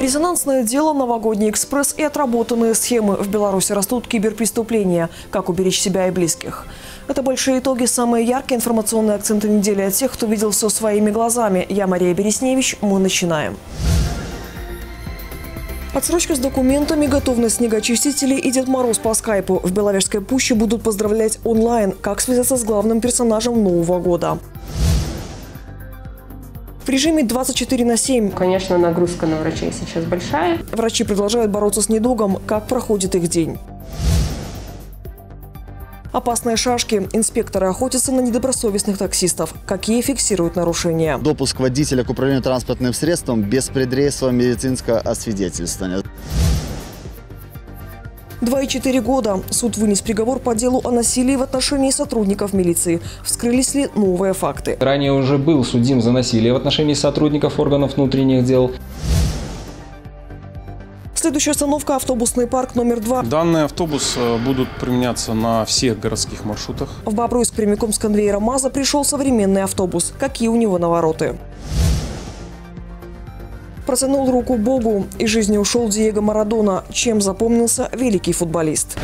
Резонансное дело, новогодний экспресс и отработанные схемы. В Беларуси растут киберпреступления. Как уберечь себя и близких? Это большие итоги, самые яркие информационные акценты недели от тех, кто видел все своими глазами. Я Мария Бересневич. Мы начинаем. Отсрочка с документами, готовность снегоочистителей и Дед Мороз по скайпу. В Беловежской пуще будут поздравлять онлайн. Как связаться с главным персонажем Нового года? В режиме 24/7. Конечно, нагрузка на врачей сейчас большая. Врачи продолжают бороться с недугом. Как проходит их день? Опасные шашки. Инспекторы охотятся на недобросовестных таксистов. Какие фиксируют нарушения? Допуск водителя к управлению транспортным средством без предрейсового медицинского освидетельствования. 2,4 года. Суд вынес приговор по делу о насилии в отношении сотрудников милиции. Вскрылись ли новые факты? Ранее уже был судим за насилие в отношении сотрудников органов внутренних дел. Следующая остановка – автобусный парк номер 2. Данный автобус будут применяться на всех городских маршрутах. В Бобруйск прямиком с конвейера МАЗа пришел современный автобус. Какие у него навороты? Протянул руку Богу. Из жизни ушел Диего Марадона. Чем запомнился великий футболист?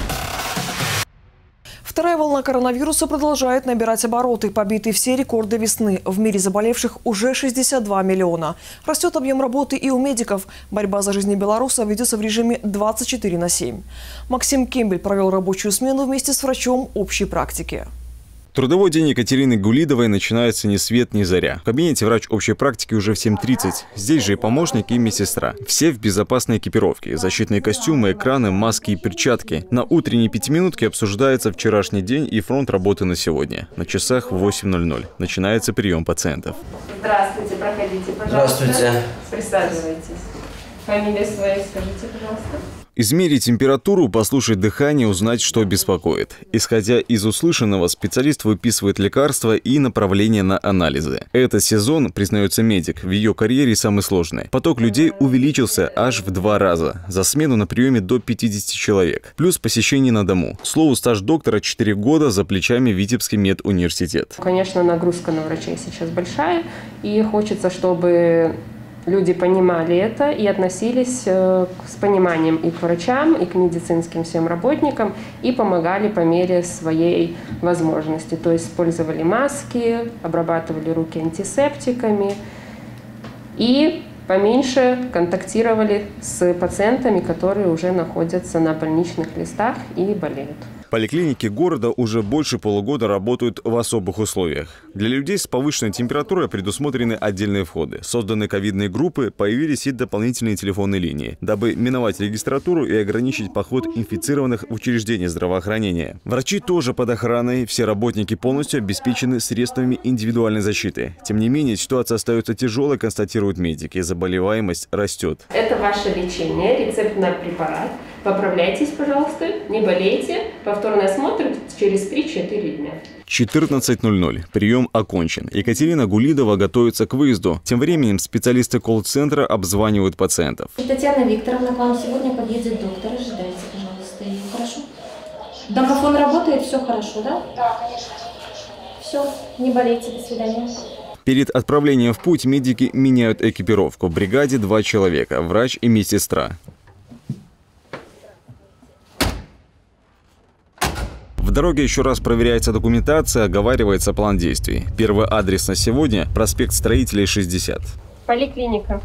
Вторая волна коронавируса продолжает набирать обороты. Побиты все рекорды весны. В мире заболевших уже 62 миллиона. Растет объем работы и у медиков. Борьба за жизнь белорусов ведется в режиме 24/7. Максим Кембель провел рабочую смену вместе с врачом общей практики. Трудовой день Екатерины Гулидовой начинается ни свет, ни заря. В кабинете врач общей практики уже в 7:30. Здесь же и помощник, и медсестра. Все в безопасной экипировке. Защитные костюмы, экраны, маски и перчатки. На утренней пятиминутке обсуждается вчерашний день и фронт работы на сегодня. На часах 8:00. Начинается прием пациентов. Здравствуйте, проходите, пожалуйста. Здравствуйте. Присаживайтесь. Фамилию свою скажите, пожалуйста. Измерить температуру, послушать дыхание, узнать, что беспокоит. Исходя из услышанного, специалист выписывает лекарства и направление на анализы. Этот сезон, признается медик, в ее карьере самый сложный. Поток людей увеличился аж в 2 раза. За смену на приеме до 50 человек. Плюс посещение на дому. К слову, стаж доктора 4 года, за плечами Витебский медуниверситет. Конечно, нагрузка на врачей сейчас большая. И хочется, чтобы люди понимали это и относились с пониманием и к врачам, и к медицинским всем работникам, и помогали по мере своей возможности. То есть использовали маски, обрабатывали руки антисептиками и поменьше контактировали с пациентами, которые уже находятся на больничных листах и болеют. Поликлиники города уже больше полугода работают в особых условиях. Для людей с повышенной температурой предусмотрены отдельные входы. Созданы ковидные группы, появились и дополнительные телефонные линии, дабы миновать регистратуру и ограничить поход инфицированных в учреждения здравоохранения. Врачи тоже под охраной, все работники полностью обеспечены средствами индивидуальной защиты. Тем не менее, ситуация остается тяжелой, констатируют медики. Заболеваемость растет. Это ваше лечение, рецепт на препарат. Поправляйтесь, пожалуйста, не болейте. Повторный осмотр через 3-4 дня. 14:00. Прием окончен. Екатерина Гулидова готовится к выезду. Тем временем специалисты колл-центра обзванивают пациентов. Татьяна Викторовна, к вам сегодня подъедет доктор. Ожидайте, пожалуйста. И хорошо? Домофон работает, все хорошо, да? Да, конечно, все хорошо. Все, не болейте, до свидания. Перед отправлением в путь медики меняют экипировку. В бригаде 2 человека – врач и медсестра. В дороге еще раз проверяется документация, оговаривается план действий. Первый адрес на сегодня – проспект Строителей, 60. Поликлиника.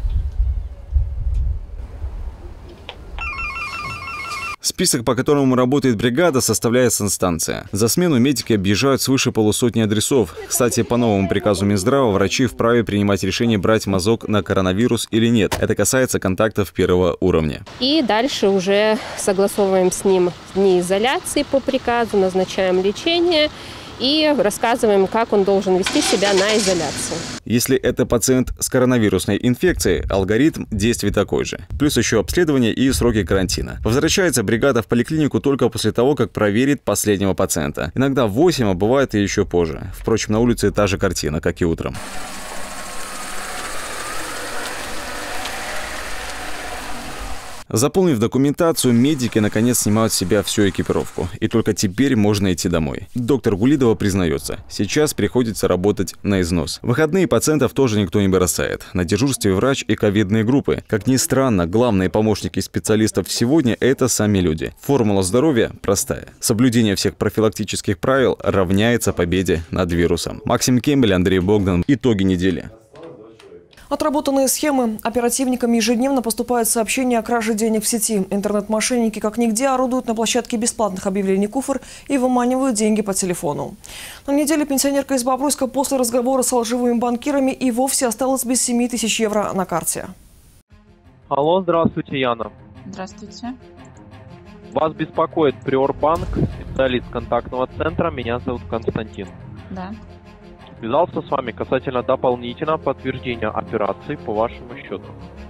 Список, по которому работает бригада, составляет санстанция. За смену медики объезжают свыше полусотни адресов. Кстати, по новому приказу Минздрава врачи вправе принимать решение, брать мазок на коронавирус или нет. Это касается контактов первого уровня. И дальше уже согласовываем с ним дни изоляции по приказу, назначаем лечение и рассказываем, как он должен вести себя на изоляции. Если это пациент с коронавирусной инфекцией, алгоритм действий такой же. Плюс еще обследование и сроки карантина. Возвращается бригада в поликлинику только после того, как проверит последнего пациента. Иногда в 8, а бывает и еще позже. Впрочем, на улице та же картина, как и утром. Заполнив документацию, медики наконец снимают с себя всю экипировку. И только теперь можно идти домой. Доктор Гулидова признается, сейчас приходится работать на износ. В выходные пациентов тоже никто не бросает. На дежурстве врач и ковидные группы. Как ни странно, главные помощники специалистов сегодня – это сами люди. Формула здоровья простая. Соблюдение всех профилактических правил равняется победе над вирусом. Максим Кембель, Андрей Богдан. Итоги недели. Отработанные схемы. Оперативникам ежедневно поступают сообщения о краже денег в сети. Интернет-мошенники как нигде орудуют на площадке бесплатных объявлений КУФР и выманивают деньги по телефону. На неделе пенсионерка из Бобруйска после разговора с лживыми банкирами и вовсе осталась без 7 тысяч евро на карте. Алло, здравствуйте, Яна. Здравствуйте. Вас беспокоит Приорбанк, специалист контактного центра. Меня зовут Константин. Да. Связался с вами касательно дополнительного подтверждения операций по вашему счету.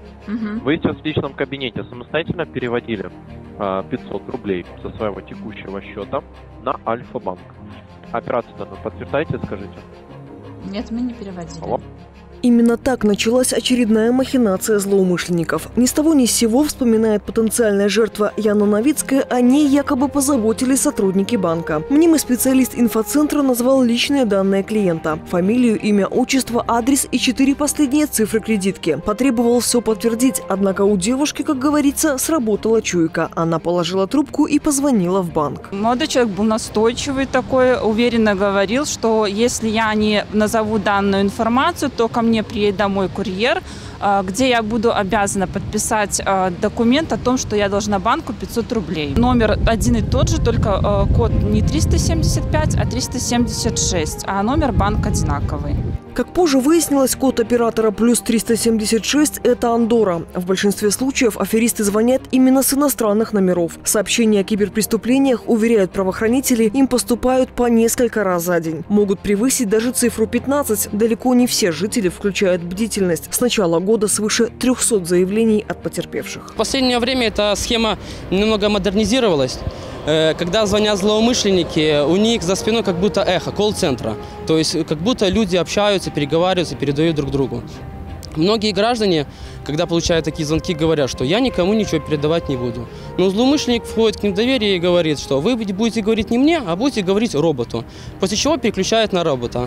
Вы сейчас в личном кабинете самостоятельно переводили 500 рублей со своего текущего счета на Альфа-банк. Операцию подтверждаете, скажите? Нет, мы не переводили. Алло? Именно так началась очередная махинация злоумышленников. Ни с того ни с сего, вспоминает потенциальная жертва Яна Новицкая, о ней якобы позаботились сотрудники банка. Мнимый специалист инфоцентра назвал личные данные клиента. Фамилию, имя, отчество, адрес и 4 последние цифры кредитки. Потребовал все подтвердить, однако у девушки, как говорится, сработала чуйка. Она положила трубку и позвонила в банк. Молодой человек был настойчивый такой, уверенно говорил, что если я не назову данную информацию, то ко мне приедет домой курьер, где я буду обязана подписать документ о том, что я должна банку 500 рублей. Номер один и тот же, только код не 375, а 376, а номер банка одинаковый. Как позже выяснилось, код оператора плюс 376 – это Андорра. В большинстве случаев аферисты звонят именно с иностранных номеров. Сообщения о киберпреступлениях, уверяют правоохранители, им поступают по несколько раз за день. Могут превысить даже цифру 15. Далеко не все жители включают бдительность. С начала года свыше 300 заявлений от потерпевших. В последнее время эта схема немного модернизировалась. Когда звонят злоумышленники, у них за спиной как будто эхо, колл-центра. То есть как будто люди общаются, переговариваются, передают друг другу. Многие граждане, когда получают такие звонки, говорят, что я никому ничего передавать не буду. Но злоумышленник входит к ним в доверие и говорит, что вы будете говорить не мне, а будете говорить роботу. После чего переключает на робота.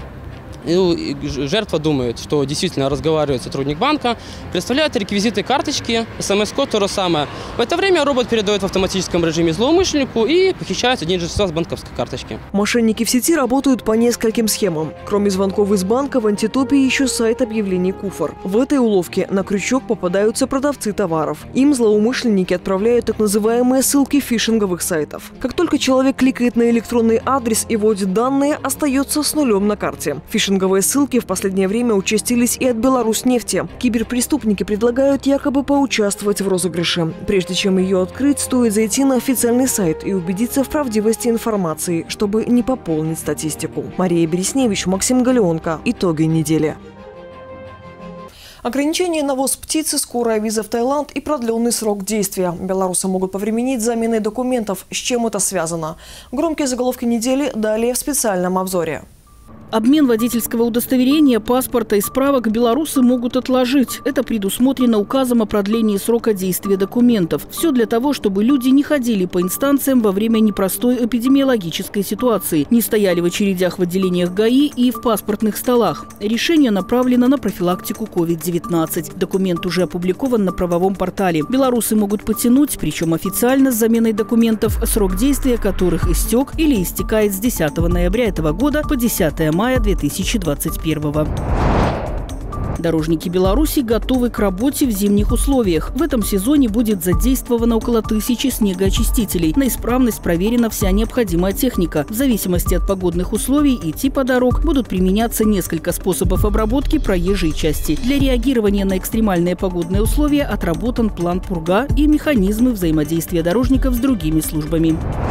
И жертва думает, что действительно разговаривает сотрудник банка, представляет реквизиты карточки, смс-код, то же самое. В это время робот передает в автоматическом режиме злоумышленнику и похищает денежные средства с банковской карточки. Мошенники в сети работают по нескольким схемам. Кроме звонков из банка, в антитопе еще сайт объявлений КУФР. В этой уловке на крючок попадаются продавцы товаров. Им злоумышленники отправляют так называемые ссылки фишинговых сайтов. Как только человек кликает на электронный адрес и вводит данные, остается с нулем на карте. Фишинговые ссылки в последнее время участились и от Беларусьнефти. Киберпреступники предлагают якобы поучаствовать в розыгрыше. Прежде чем ее открыть, стоит зайти на официальный сайт и убедиться в правдивости информации, чтобы не пополнить статистику. Мария Бересневич, Максим Галеонко. Итоги недели. Ограничение на ввоз птицы, скорая виза в Таиланд и продленный срок действия. Белорусы могут повременить с заменой документов. С чем это связано? Громкие заголовки недели далее в специальном обзоре. Обмен водительского удостоверения, паспорта и справок белорусы могут отложить. Это предусмотрено указом о продлении срока действия документов. Все для того, чтобы люди не ходили по инстанциям во время непростой эпидемиологической ситуации, не стояли в очередях в отделениях ГАИ и в паспортных столах. Решение направлено на профилактику COVID-19. Документ уже опубликован на правовом портале. Белорусы могут потянуть, причем официально с заменой документов, срок действия которых истек или истекает с 10 ноября этого года по 10 мая 2021. Дорожники Беларуси готовы к работе в зимних условиях. В этом сезоне будет задействовано около 1000 снегоочистителей. На исправность проверена вся необходимая техника. В зависимости от погодных условий и типа дорог будут применяться несколько способов обработки проезжей части. Для реагирования на экстремальные погодные условия отработан план пурга и механизмы взаимодействия дорожников с другими службами.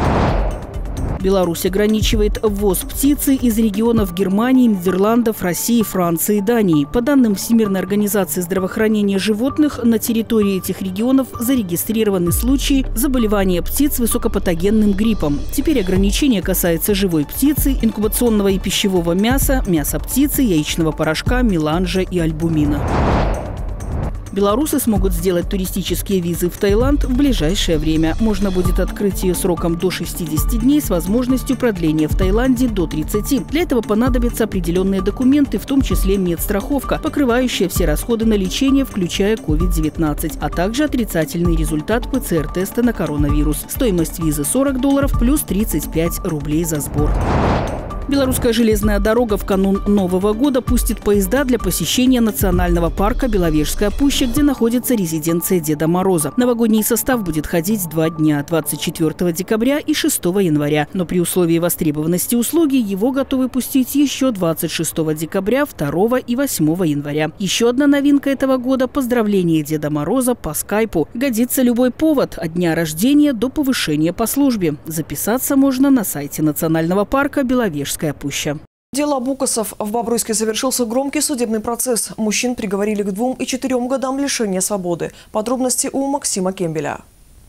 Беларусь ограничивает ввоз птицы из регионов Германии, Нидерландов, России, Франции и Дании. По данным Всемирной организации здравоохранения животных, на территории этих регионов зарегистрированы случаи заболевания птиц высокопатогенным гриппом. Теперь ограничение касается живой птицы, инкубационного и пищевого мяса, мяса птицы, яичного порошка, меланжа и альбумина. Белорусы смогут сделать туристические визы в Таиланд в ближайшее время. Можно будет открыть ее сроком до 60 дней с возможностью продления в Таиланде до 30. Для этого понадобятся определенные документы, в том числе медстраховка, покрывающая все расходы на лечение, включая COVID-19, а также отрицательный результат ПЦР-теста на коронавирус. Стоимость визы $40 плюс 35 рублей за сбор. Белорусская железная дорога в канун Нового года пустит поезда для посещения национального парка Беловежская пуща, где находится резиденция Деда Мороза. Новогодний состав будет ходить 2 дня – 24 декабря и 6 января. Но при условии востребованности услуги его готовы пустить еще 26 декабря, 2 и 8 января. Еще одна новинка этого года – поздравление Деда Мороза по скайпу. Годится любой повод – от дня рождения до повышения по службе. Записаться можно на сайте национального парка Беловежская пуща. Дело Букасов. В Бобруйске завершился громкий судебный процесс. Мужчин приговорили к 2 и 4 годам лишения свободы. Подробности у Максима Кембеля.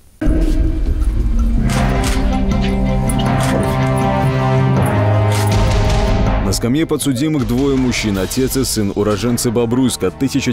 На скамье подсудимых двое мужчин, отец и сын, уроженцы Бобруйска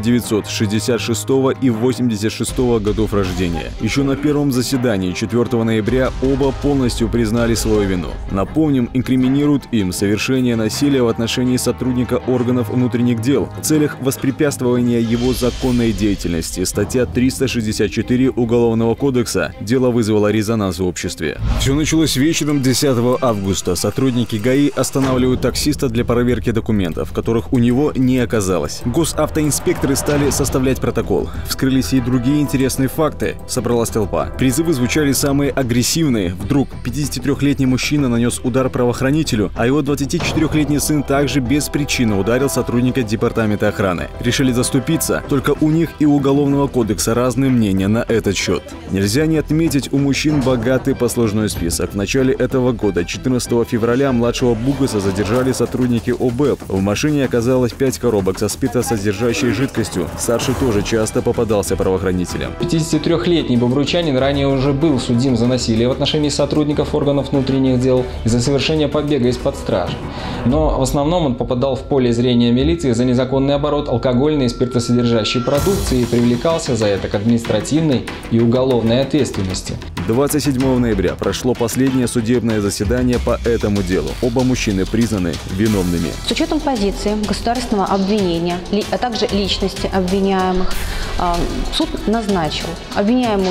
1966 и 86 годов рождения. Еще на первом заседании 4 ноября оба полностью признали свою вину. Напомним, инкриминируют им совершение насилия в отношении сотрудника органов внутренних дел в целях воспрепятствования его законной деятельности. Статья 364 Уголовного кодекса. Дело вызвало резонанс в обществе. Все началось вечером 10 августа. Сотрудники ГАИ останавливают таксиста для проверки документов, которых у него не оказалось. Госавтоинспекторы стали составлять протокол. Вскрылись и другие интересные факты. Собралась толпа. Призывы звучали самые агрессивные. Вдруг 53-летний мужчина нанес удар правоохранителю, а его 24-летний сын также без причины ударил сотрудника департамента охраны. Решили заступиться, только у них и у Уголовного кодекса разные мнения на этот счет. Нельзя не отметить у мужчин богатый послужной список. В начале этого года, 14 февраля, младшего Букаса задержали сотрудники ОБЭП. В машине оказалось 5 коробок со спиртосодержащей жидкостью. Старший тоже часто попадался правоохранителям. 53-летний бобруйчанин ранее уже был судим за насилие в отношении сотрудников органов внутренних дел и за совершение побега из-под стражи. Но в основном он попадал в поле зрения милиции за незаконный оборот алкогольной и спиртосодержащей продукции и привлекался за это к административной и уголовной ответственности. 27 ноября прошло последнее судебное заседание по этому делу. Оба мужчины признаны виновными. С учетом позиции государственного обвинения, а также личности обвиняемых, суд назначил обвиняемому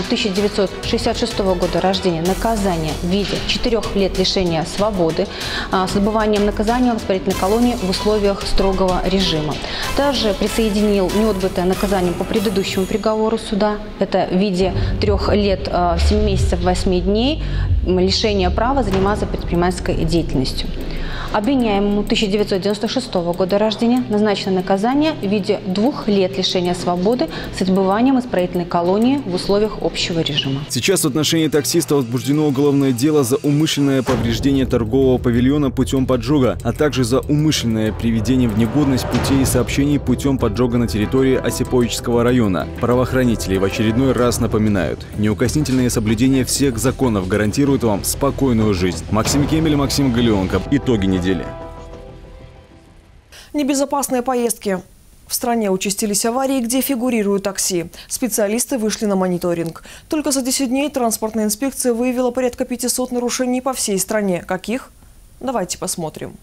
1966 года рождения наказание в виде 4 лет лишения свободы с отбыванием наказания в исправительной колонии в условиях строгого режима. Также присоединил неотбытое наказание по предыдущему приговору суда. Это в виде 3 лет 7 месяцев 8 дней лишения права заниматься предпринимательской деятельностью. Обвиняемому 1996 года рождения назначено наказание в виде 2 лет лишения свободы с отбыванием исправительной колонии в условиях общего режима. Сейчас в отношении таксиста возбуждено уголовное дело за умышленное повреждение торгового павильона путем поджога, а также за умышленное приведение в негодность путей и сообщений путем поджога на территории Осиповического района. Правоохранители в очередной раз напоминают, неукоснительное соблюдение всех законов гарантирует вам спокойную жизнь. Максим Кемель, Максим Галеонков. Итоги недели. Небезопасные поездки. В стране участились аварии, где фигурируют такси. Специалисты вышли на мониторинг. Только за 10 дней транспортная инспекция выявила порядка 500 нарушений по всей стране. Каких? Давайте посмотрим.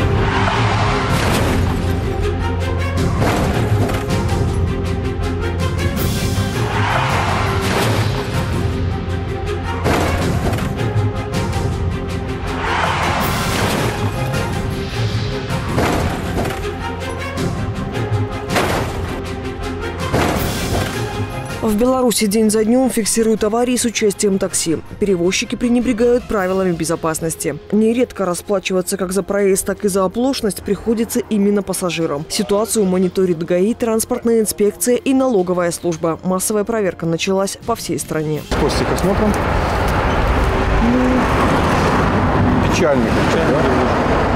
В Беларуси день за днем фиксируют аварии с участием такси. Перевозчики пренебрегают правилами безопасности. Нередко расплачиваться как за проезд, так и за оплошность приходится именно пассажирам. Ситуацию мониторит ГАИ, транспортная инспекция и налоговая служба. Массовая проверка началась по всей стране. Костик, осмотрим. Печальный, да? Немножко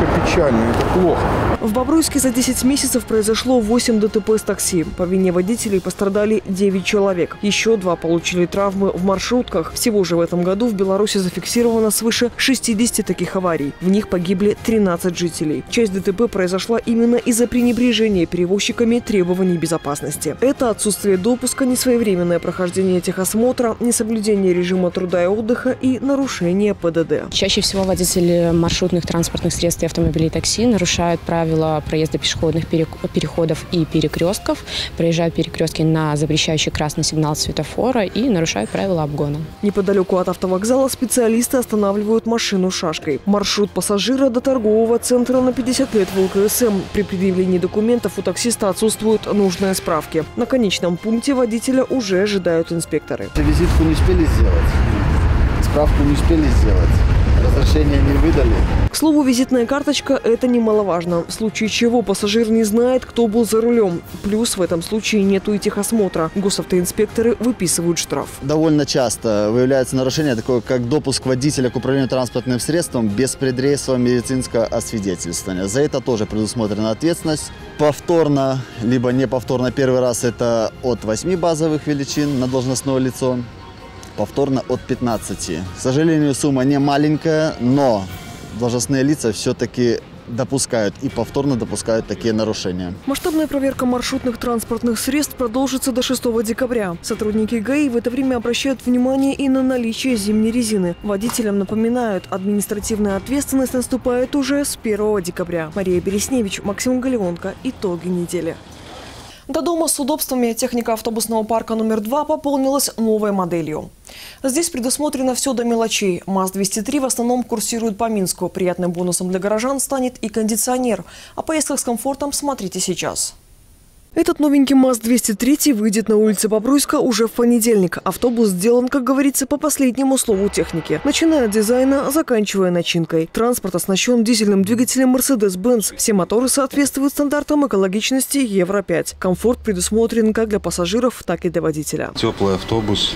печально, это плохо. В Бобруйске за 10 месяцев произошло 8 ДТП с такси. По вине водителей пострадали 9 человек. Еще 2 получили травмы в маршрутках. Всего же в этом году в Беларуси зафиксировано свыше 60 таких аварий. В них погибли 13 жителей. Часть ДТП произошла именно из-за пренебрежения перевозчиками требований безопасности. Это отсутствие допуска, несвоевременное прохождение техосмотра, несоблюдение режима труда и отдыха и нарушение ПДД. Чаще всего водители маршрутных транспортных средств и автомобилей такси нарушают правила проезда пешеходных переходов и перекрестков, проезжают перекрестки на запрещающий красный сигнал светофора и нарушают правила обгона. Неподалеку от автовокзала специалисты останавливают машину шашкой. Маршрут пассажира до торгового центра на 50 лет в ЛКСМ. При предъявлении документов у таксиста отсутствуют нужные справки. На конечном пункте водителя уже ожидают инспекторы. Визитку не успели сделать, справку не успели сделать, разрешение не выдали. К слову, визитная карточка – это немаловажно. В случае чего пассажир не знает, кто был за рулем. Плюс в этом случае нету и техосмотра. Госавтоинспекторы выписывают штраф. Довольно часто выявляется нарушение такое, как допуск водителя к управлению транспортным средством без предрейсового медицинского освидетельствования. За это тоже предусмотрена ответственность. Повторно, либо не повторно, первый раз это от 8 базовых величин на должностное лицо. Повторно от 15. К сожалению, сумма не маленькая, но должностные лица все-таки допускают и повторно допускают такие нарушения. Масштабная проверка маршрутных транспортных средств продолжится до 6 декабря. Сотрудники ГАИ в это время обращают внимание и на наличие зимней резины. Водителям напоминают, административная ответственность наступает уже с 1 декабря. Мария Бересневич, Максим Галеонко. Итоги недели. До дома с удобствами техника автобусного парка номер 2 пополнилась новой моделью. Здесь предусмотрено все до мелочей. МАЗ-203 в основном курсирует по Минску. Приятным бонусом для горожан станет и кондиционер. О поездках с комфортом смотрите сейчас. Этот новенький МАЗ-203 выйдет на улицы Бобруйска уже в понедельник. Автобус сделан, как говорится, по последнему слову техники. Начиная от дизайна, заканчивая начинкой. Транспорт оснащен дизельным двигателем Mercedes-Benz. Все моторы соответствуют стандартам экологичности Евро-5. Комфорт предусмотрен как для пассажиров, так и для водителя. Теплый автобус.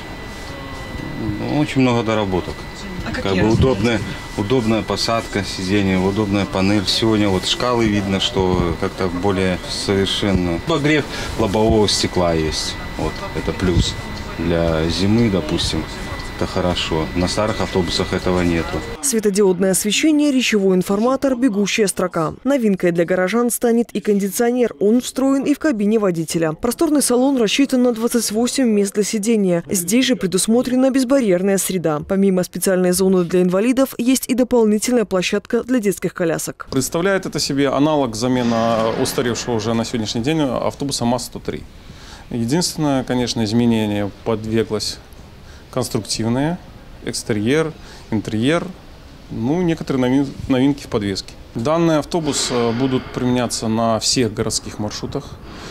Очень много доработок. Как бы удобная посадка, сиденье, удобная панель. Сегодня вот шкалы видно, что как-то более совершенно. Обогрев лобового стекла есть. Вот это плюс. Для зимы, допустим, это хорошо. На старых автобусах этого нету. Светодиодное освещение, речевой информатор, бегущая строка. Новинкой для горожан станет и кондиционер. Он встроен и в кабине водителя. Просторный салон рассчитан на 28 мест для сидения. Здесь же предусмотрена безбарьерная среда. Помимо специальной зоны для инвалидов, есть и дополнительная площадка для детских колясок. Представляет это себе аналог замена устаревшего уже на сегодняшний день автобуса МАЗ-103. Единственное, конечно, изменение подверглось конструктивные, экстерьер, интерьер, некоторые новинки в подвеске. Данный автобус будут применяться на всех городских маршрутах.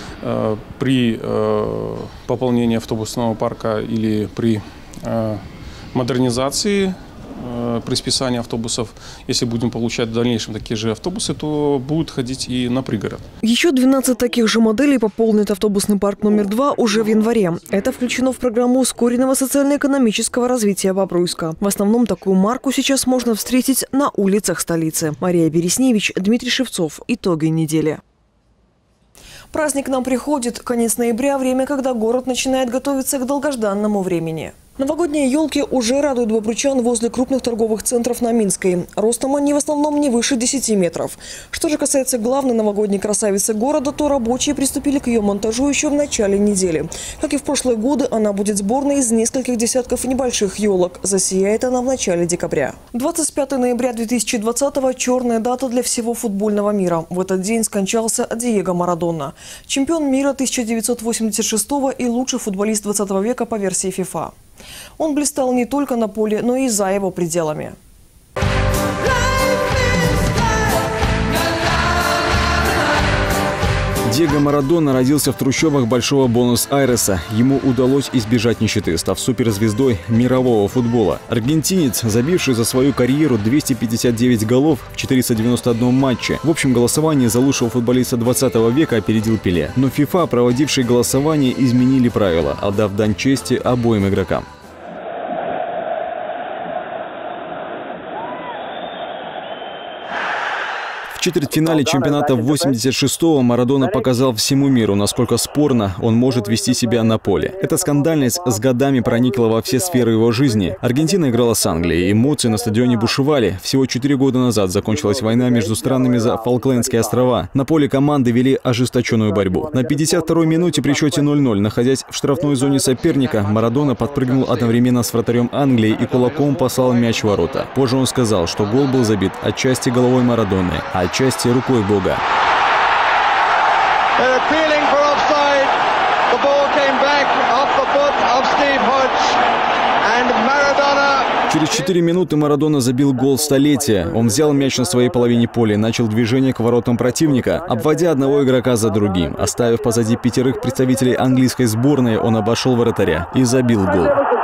При пополнении автобусного парка или при модернизации, при списании автобусов, если будем получать в дальнейшем такие же автобусы, то будут ходить и на пригород. Еще 12 таких же моделей пополнит автобусный парк номер 2 уже в январе. Это включено в программу ускоренного социально-экономического развития Бобруйска. В основном такую марку сейчас можно встретить на улицах столицы. Мария Бересневич, Дмитрий Шевцов. Итоги недели. Праздник нам приходит. Конец ноября – время, когда город начинает готовиться к долгожданному времени. Новогодние елки уже радуют бобручан возле крупных торговых центров на Минской. Ростом они в основном не выше 10 метров. Что же касается главной новогодней красавицы города, то рабочие приступили к ее монтажу еще в начале недели. Как и в прошлые годы, она будет сборной из нескольких десятков небольших елок. Засияет она в начале декабря. 25 ноября 2020-го – черная дата для всего футбольного мира. В этот день скончался Диего Марадона. Чемпион мира 1986-го и лучший футболист 20 века по версии FIFA. Он блистал не только на поле, но и за его пределами. Диего Марадона родился в трущобах Большого Буэнос-Айреса. Ему удалось избежать нищеты, став суперзвездой мирового футбола. Аргентинец, забивший за свою карьеру 259 голов в 491 матче. В общем голосовании за лучшего футболиста 20 века опередил Пеле. Но ФИФА, проводившие голосование, изменили правила, отдав дань чести обоим игрокам. В В четвертьфинале чемпионата 86-го Марадона показал всему миру, насколько спорно он может вести себя на поле. Эта скандальность с годами проникла во все сферы его жизни. Аргентина играла с Англией, эмоции на стадионе бушевали. Всего 4 года назад закончилась война между странами за Фолклендские острова. На поле команды вели ожесточенную борьбу. На 52-й минуте при счете 0-0, находясь в штрафной зоне соперника, Марадона подпрыгнул одновременно с вратарем Англии и кулаком послал мяч в ворота. Позже он сказал, что гол был забит отчасти головой Марадоны, а отчасти рукой Бога. Через 4 минуты Марадона забил гол столетия. Он взял мяч на своей половине поля и начал движение к воротам противника, обводя одного игрока за другим. Оставив позади 5 представителей английской сборной, он обошел вратаря и забил гол.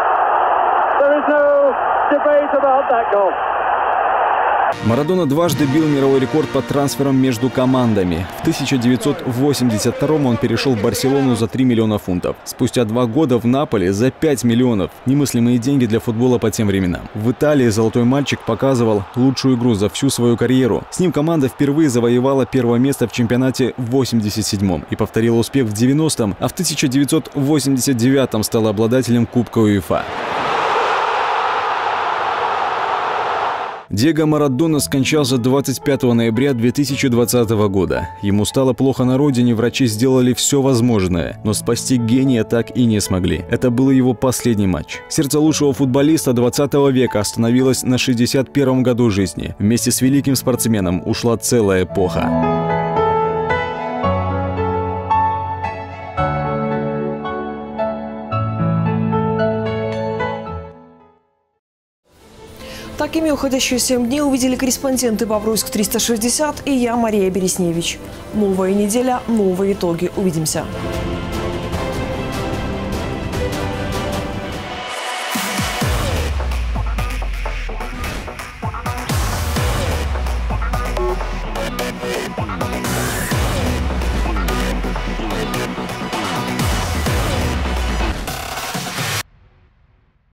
Марадона дважды бил мировой рекорд по трансферам между командами. В 1982-м он перешел в Барселону за 3 миллиона фунтов. Спустя 2 года в Наполе за 5 миллионов. Немыслимые деньги для футбола по тем временам. В Италии золотой мальчик показывал лучшую игру за всю свою карьеру. С ним команда впервые завоевала 1-е место в чемпионате в 87-м и повторила успех в 90-м, а в 1989-м стала обладателем Кубка УЕФА. Диего Марадона скончался 25 ноября 2020 года. Ему стало плохо на родине, врачи сделали все возможное, но спасти гения так и не смогли. Это был его последний матч. Сердце лучшего футболиста 20 века остановилось на 61-м году жизни. Вместе с великим спортсменом ушла целая эпоха. Такими уходящие 7 дней увидели корреспонденты Бобруйск 360 и я, Мария Бересневич. Новая неделя, новые итоги. Увидимся.